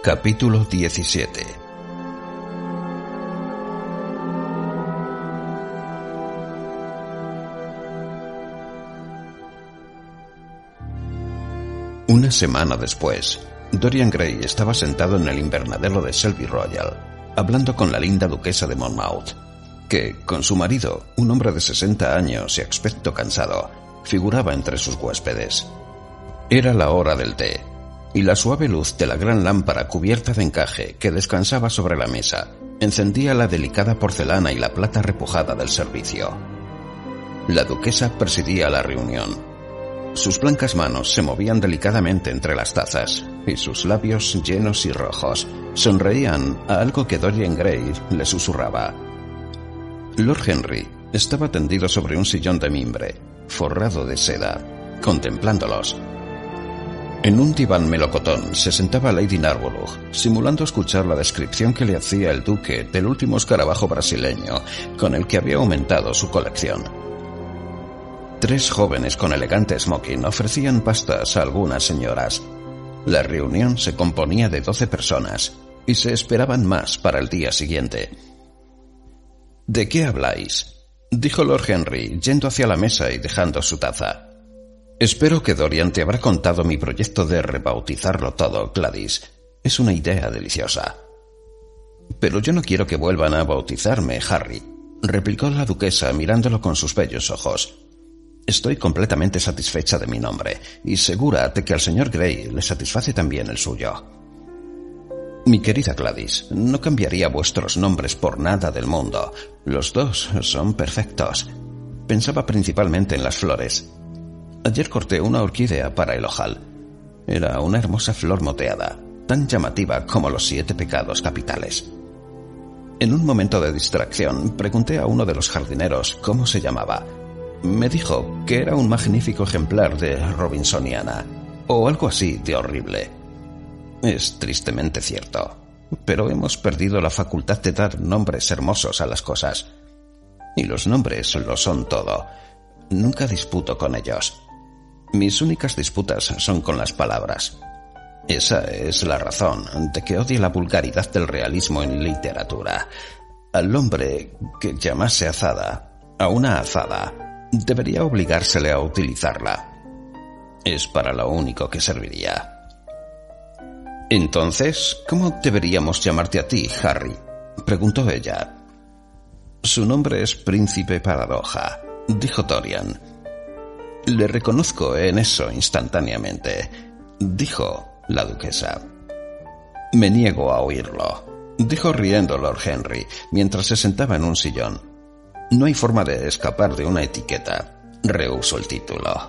Capítulo 17. Una semana después, Dorian Gray estaba sentado en el invernadero de Selby Royal, hablando con la linda duquesa de Monmouth, que, con su marido, un hombre de 60 años y aspecto cansado, figuraba entre sus huéspedes. Era la hora del té, y la suave luz de la gran lámpara cubierta de encaje que descansaba sobre la mesa encendía la delicada porcelana y la plata repujada del servicio. La duquesa presidía la reunión. Sus blancas manos se movían delicadamente entre las tazas, y sus labios llenos y rojos sonreían a algo que Dorian Gray le susurraba. Lord Henry estaba tendido sobre un sillón de mimbre, forrado de seda, contemplándolos. En un diván melocotón se sentaba Lady Narborough, simulando escuchar la descripción que le hacía el duque del último escarabajo brasileño con el que había aumentado su colección. 3 jóvenes con elegante smoking ofrecían pastas a algunas señoras. La reunión se componía de 12 personas y se esperaban más para el día siguiente. «¿De qué habláis?», dijo Lord Henry, yendo hacia la mesa y dejando su taza. «Espero que Dorian te habrá contado mi proyecto de rebautizarlo todo, Gladys. Es una idea deliciosa». «Pero yo no quiero que vuelvan a bautizarme, Harry», replicó la duquesa mirándolo con sus bellos ojos. «Estoy completamente satisfecha de mi nombre, y segura de que al señor Gray le satisface también el suyo». «Mi querida Gladys, no cambiaría vuestros nombres por nada del mundo. Los dos son perfectos. Pensaba principalmente en las flores. Ayer corté una orquídea para el ojal. Era una hermosa flor moteada, tan llamativa como los 7 pecados capitales. En un momento de distracción, pregunté a uno de los jardineros cómo se llamaba. Me dijo que era un magnífico ejemplar de Robinsoniana, o algo así de horrible. Es tristemente cierto, pero hemos perdido la facultad de dar nombres hermosos a las cosas. Y los nombres lo son todo. Nunca disputo con ellos. Mis únicas disputas son con las palabras. Esa es la razón de que odie la vulgaridad del realismo en literatura. Al hombre que llamase azada a una azada, debería obligársele a utilizarla. Es para lo único que serviría. «Entonces, ¿cómo deberíamos llamarte a ti, Harry?», preguntó ella. «Su nombre es Príncipe Paradoja», dijo Dorian. «Le reconozco en eso instantáneamente», dijo la duquesa. «Me niego a oírlo», dijo riendo Lord Henry mientras se sentaba en un sillón. «No hay forma de escapar de una etiqueta. Rehuso el título».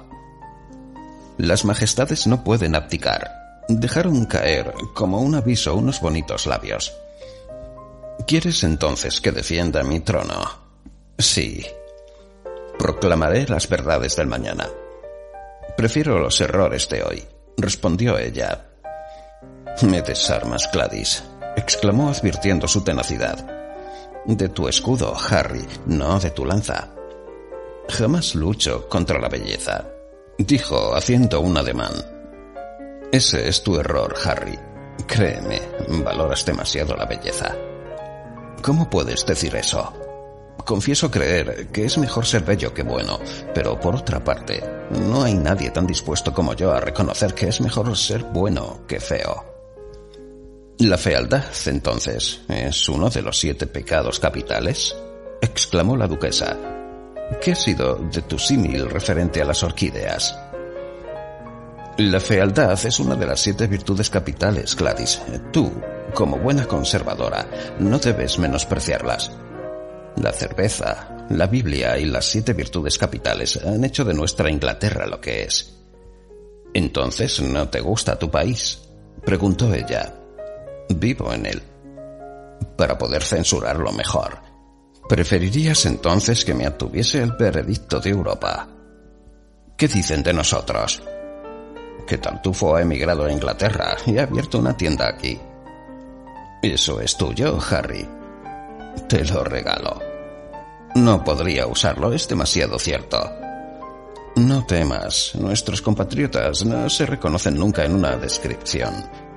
Las majestades no pueden abdicar. Dejaron caer como un aviso unos bonitos labios. «¿Quieres entonces que defienda mi trono?» «Sí. Proclamaré las verdades del mañana». «Prefiero los errores de hoy», respondió ella. «Me desarmas, Gladys», exclamó advirtiendo su tenacidad. «De tu escudo, Harry, no de tu lanza». «Jamás lucho contra la belleza», dijo haciendo un ademán. «Ese es tu error, Harry. Créeme, valoras demasiado la belleza». «¿Cómo puedes decir eso?» «Confieso creer que es mejor ser bello que bueno, pero por otra parte, no hay nadie tan dispuesto como yo a reconocer que es mejor ser bueno que feo». «¿La fealdad, entonces, es uno de los 7 pecados capitales?», exclamó la duquesa. «¿Qué ha sido de tu símil referente a las orquídeas?» «La fealdad es una de las 7 virtudes capitales, Gladys. Tú, como buena conservadora, no debes menospreciarlas. La cerveza, la Biblia y las 7 virtudes capitales han hecho de nuestra Inglaterra lo que es». «¿Entonces no te gusta tu país?», preguntó ella. «Vivo en él. Para poder censurarlo mejor. ¿Preferirías entonces que me atuviese el veredicto de Europa? ¿Qué dicen de nosotros?» «Que Tartufo ha emigrado a Inglaterra y ha abierto una tienda aquí». «Eso es tuyo, Harry». «Te lo regalo». «No podría usarlo, es demasiado cierto». «No temas, nuestros compatriotas no se reconocen nunca en una descripción».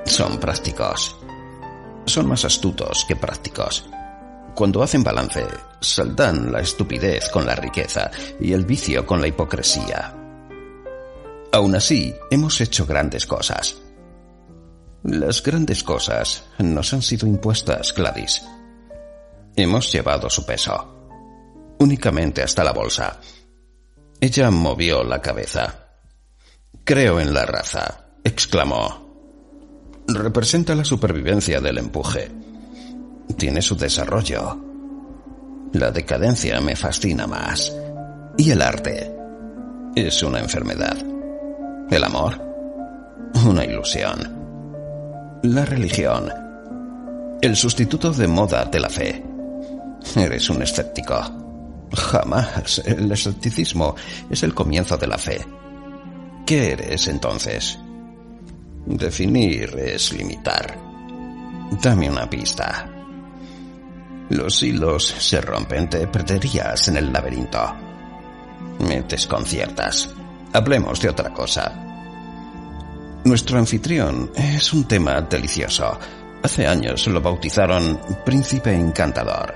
Son prácticos. Son más astutos que prácticos. Cuando hacen balance, saldan la estupidez con la riqueza y el vicio con la hipocresía. Aún así, hemos hecho grandes cosas. Las grandes cosas nos han sido impuestas, Gladys. Hemos llevado su peso. Únicamente hasta la bolsa. Ella movió la cabeza. «Creo en la raza», exclamó. «Representa la supervivencia del empuje. Tiene su desarrollo. La decadencia me fascina más. Y el arte es una enfermedad. El amor, una ilusión. La religión, el sustituto de moda de la fe. Eres un escéptico. Jamás. El escepticismo es el comienzo de la fe. ¿Qué eres entonces? Definir es limitar. Dame una pista. Los hilos se rompen, te perderías en el laberinto. Me desconciertas. Hablemos de otra cosa. Nuestro anfitrión es un tema delicioso. Hace años lo bautizaron Príncipe Encantador.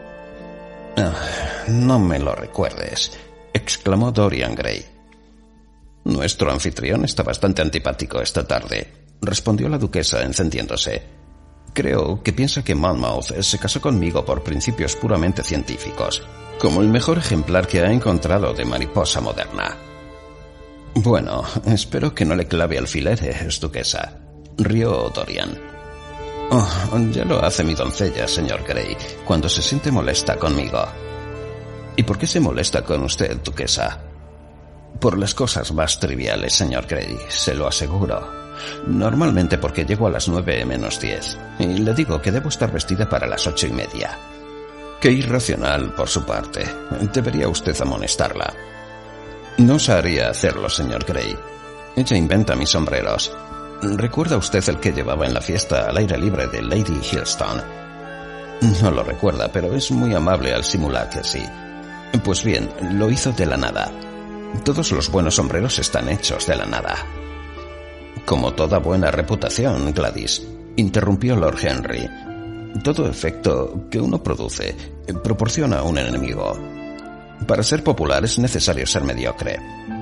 No me lo recuerdes, exclamó Dorian Gray. Nuestro anfitrión está bastante antipático esta tarde, respondió la duquesa encendiéndose. Creo que piensa que Monmouth se casó conmigo por principios puramente científicos, como el mejor ejemplar que ha encontrado de mariposa moderna. Bueno, espero que no le clave alfileres, duquesa, rió Dorian. Oh, ya lo hace mi doncella, señor Gray, cuando se siente molesta conmigo. ¿Y por qué se molesta con usted, duquesa? Por las cosas más triviales, señor Gray, se lo aseguro. Normalmente porque llego a las 9 menos 10, y le digo que debo estar vestida para las 8:30. Qué irracional por su parte. Debería usted amonestarla. No osaría hacerlo, señor Gray. Ella inventa mis sombreros. ¿Recuerda usted el que llevaba en la fiesta al aire libre de Lady Hilstone? No lo recuerda, pero es muy amable al simular que sí. Pues bien, lo hizo de la nada. Todos los buenos sombreros están hechos de la nada. Como toda buena reputación, Gladys, interrumpió Lord Henry. Todo efecto que uno produce proporciona un enemigo. Para ser popular es necesario ser mediocre.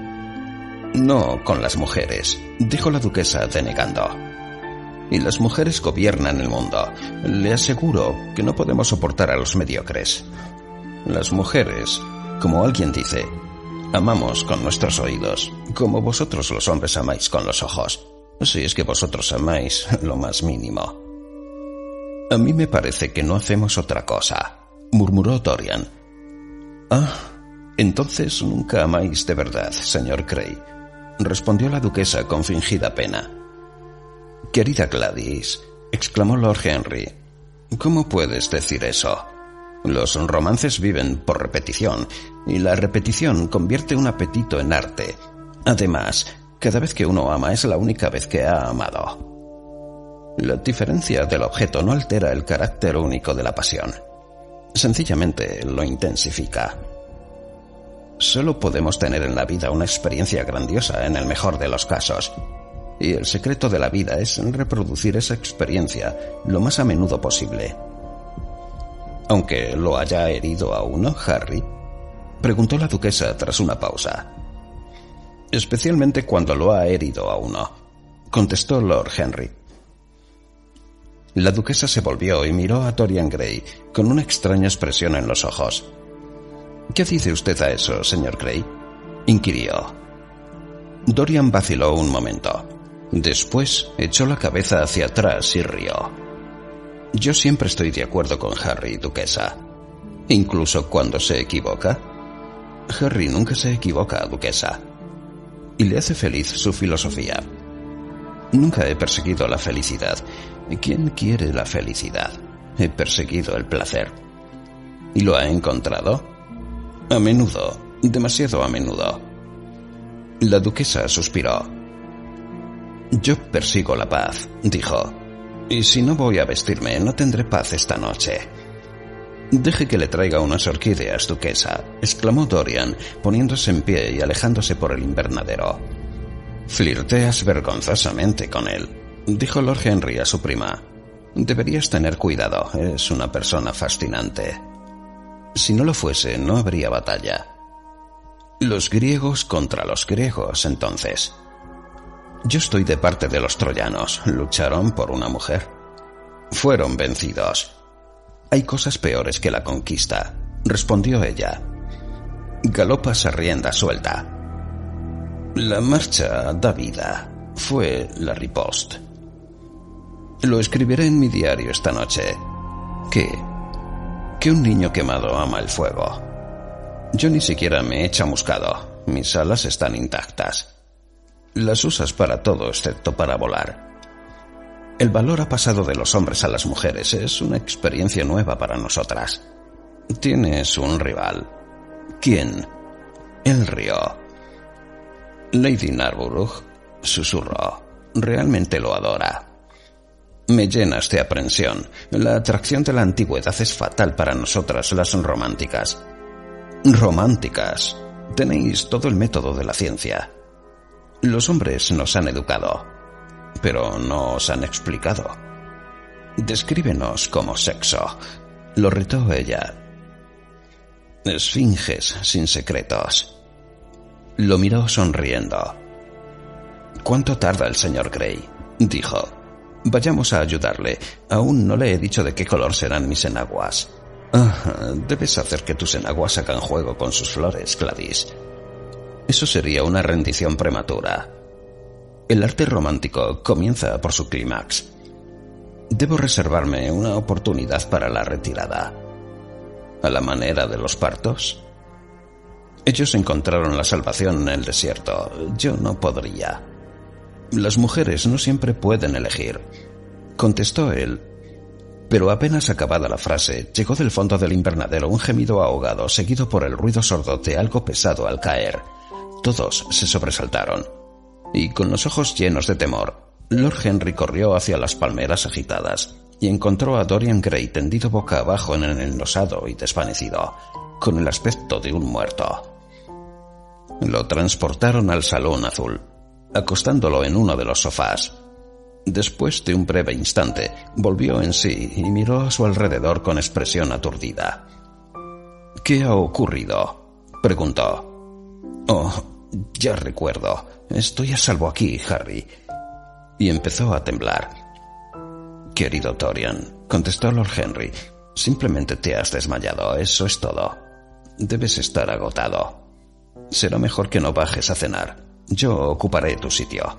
No con las mujeres, dijo la duquesa denegando. Y las mujeres gobiernan el mundo. Le aseguro que no podemos soportar a los mediocres. Las mujeres, como alguien dice, amamos con nuestros oídos, como vosotros los hombres amáis con los ojos, si es que vosotros amáis lo más mínimo. A mí me parece que no hacemos otra cosa, murmuró Dorian. Ah, entonces nunca amáis de verdad, señor Gray, respondió la duquesa con fingida pena. Querida Gladys, exclamó Lord Henry, ¿cómo puedes decir eso? Los romances viven por repetición, y la repetición convierte un apetito en arte. Además, cada vez que uno ama es la única vez que ha amado. La diferencia del objeto no altera el carácter único de la pasión. Sencillamente lo intensifica. Solo podemos tener en la vida una experiencia grandiosa en el mejor de los casos, y el secreto de la vida es reproducir esa experiencia lo más a menudo posible. ¿Aunque lo haya herido a uno, Harry?, preguntó la duquesa tras una pausa. Especialmente cuando lo ha herido a uno, contestó Lord Henry. La duquesa se volvió y miró a Dorian Gray con una extraña expresión en los ojos. ¿Qué dice usted a eso, señor Gray?, inquirió. Dorian vaciló un momento. Después echó la cabeza hacia atrás y rió. Yo siempre estoy de acuerdo con Harry, duquesa. Incluso cuando se equivoca. Harry nunca se equivoca, duquesa. Y le hace feliz su filosofía. Nunca he perseguido la felicidad. ¿Quién quiere la felicidad? He perseguido el placer. ¿Y lo ha encontrado? A menudo, demasiado a menudo. La duquesa suspiró. Yo persigo la paz, dijo. Y si no voy a vestirme, no tendré paz esta noche. Deje que le traiga unas orquídeas, duquesa, exclamó Dorian, poniéndose en pie y alejándose por el invernadero. Flirteas vergonzosamente con él. dijo Lord Henry a su prima. Deberías tener cuidado, es una persona fascinante. Si no lo fuese, no habría batalla. Los griegos contra los griegos, entonces. Yo estoy de parte de los troyanos. Lucharon por una mujer. Fueron vencidos. Hay cosas peores que la conquista, respondió ella. Galopas a rienda suelta. La marcha da vida. Fue la riposte. Lo escribiré en mi diario esta noche. Que un niño quemado ama el fuego. Yo ni siquiera me he chamuscado. Mis alas están intactas. Las usas para todo excepto para volar. El valor ha pasado de los hombres a las mujeres. Es una experiencia nueva para nosotras. Tienes un rival. ¿Quién? Él rió. Lady Narborough, susurró. Realmente lo adora. Me llenas de aprensión. La atracción de la antigüedad es fatal para nosotras, las románticas. ¿Románticas? Tenéis todo el método de la ciencia. Los hombres nos han educado, pero no os han explicado. Descríbenos como sexo, lo retó ella. Esfinges sin secretos. Lo miró sonriendo. ¿Cuánto tarda el señor Grey?, dijo. Vayamos a ayudarle. Aún no le he dicho de qué color serán mis enaguas. Debes hacer que tus enaguas hagan juego con sus flores, Gladys. Eso sería una rendición prematura. El arte romántico comienza por su clímax. Debo reservarme una oportunidad para la retirada. ¿A la manera de los partos? Ellos encontraron la salvación en el desierto. Yo no podría. Las mujeres no siempre pueden elegir, contestó él. Pero apenas acabada la frase, llegó del fondo del invernadero un gemido ahogado, seguido por el ruido sordo de algo pesado al caer. Todos se sobresaltaron, y con los ojos llenos de temor, Lord Henry corrió hacia las palmeras agitadas y encontró a Dorian Gray tendido boca abajo en el enlosado y desvanecido, con el aspecto de un muerto. Lo transportaron al salón azul, acostándolo en uno de los sofás. Después de un breve instante, volvió en sí y miró a su alrededor con expresión aturdida. ¿Qué ha ocurrido?, preguntó. Oh, ya recuerdo. Estoy a salvo aquí, Harry. Y empezó a temblar. Querido Dorian, contestó Lord Henry, simplemente te has desmayado, eso es todo. Debes estar agotado. Será mejor que no bajes a cenar. Yo ocuparé tu sitio.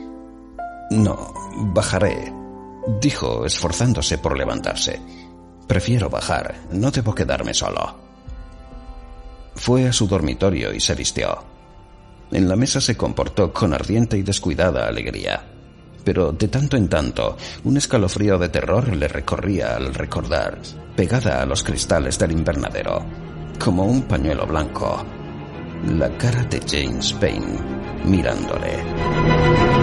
No, bajaré, dijo, esforzándose por levantarse. Prefiero bajar, no debo quedarme solo. Fue a su dormitorio y se vistió. En la mesa se comportó con ardiente y descuidada alegría, pero de tanto en tanto un escalofrío de terror le recorría al recordar, pegada a los cristales del invernadero, como un pañuelo blanco, la cara de James Payne mirándole.